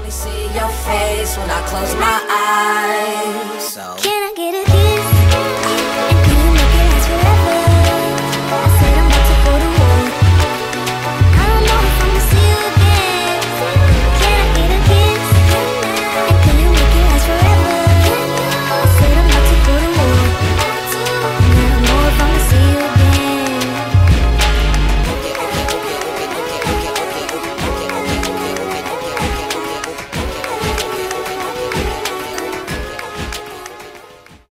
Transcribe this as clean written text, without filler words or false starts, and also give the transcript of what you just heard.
only see your face when I close my eyes. So